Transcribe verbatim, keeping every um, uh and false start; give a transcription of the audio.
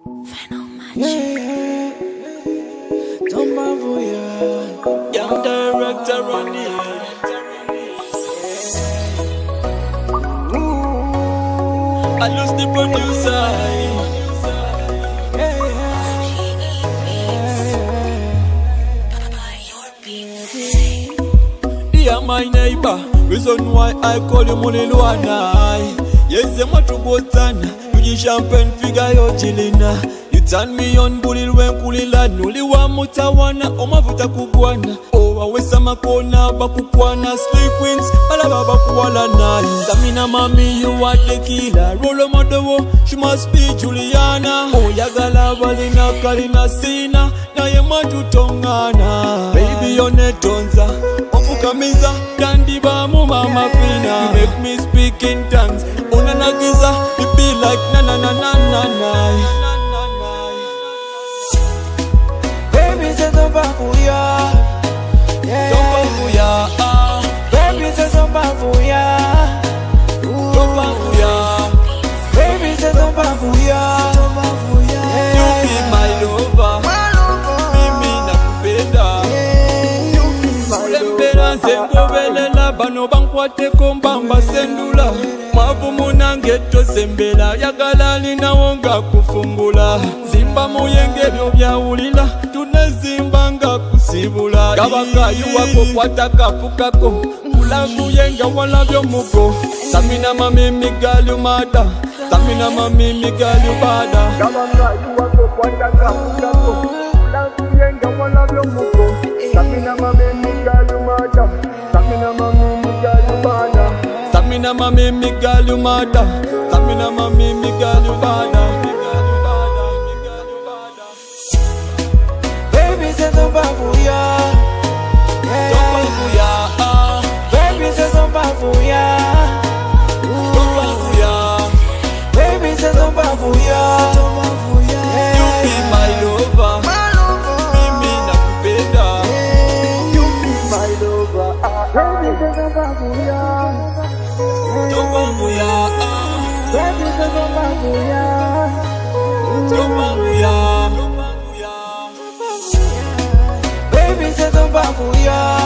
Yeah, don't bother ya. Young director on the I lose the producer. Dear my neighbor, reason why I call you Muliluana. Yes, I'm to Botan, you champagne figure your chilina. You turn me on bulil when kulila, Nuliwa Mutawana, Omavuta Kuguana. Oh, I was some Makona, Bakukwana, Slave Queens, Alababa Kuala Nine. Tamina Mami, you are the killer. Rolo Modowo, she must be Juliana. Oh, Yagala Valina, Kalina Sina, Nayamatu Tongana. Baby, on a tonza, Ofukamiza, Dandiba Mama Fina. You make me speak in tongues. Unanagiza, it be like na na na na na na. Baby, say don't bother ya. Yeah, don't bother ya. Baby, say don't bother ya. Don't bother ya. Baby, say don't bother ya. Don't bother ya. You be my lover. My lover. Mimi nakupenda. Yeah, you be my lover. Lembera nzengobelela bano bankwate kombamba sendula. Mavu munangeto sembela yagala lina wonga kufungula. Zimba muyenge byo byawulila tunezimba nga kusibula. Kabaka yuwako kwataka fukako kulavu yenga wala byo mugo. Samina mami migalu mada, Samina mami migalu bada. Kabaka yuwako kwataka fukako kulavu yenga wala byo mugo. Samina mami migalu mada, Samina mami migalu bada. Samina mami migalu mada, Samina mami migalu bada. Baby, say don't bother ya. Yeah, don't bother ya. Baby, say don't bother ya. Don't bother ya. Baby, say don't bother ya. Don't bother ya. You be my lover. My lover. Mimi nakupenda. Yeah, you be my lover. Baby, say don't bother ya. Don't bother ya. Baby, say don't bother ya. Don't bother ya. Baby, say don't bother ya.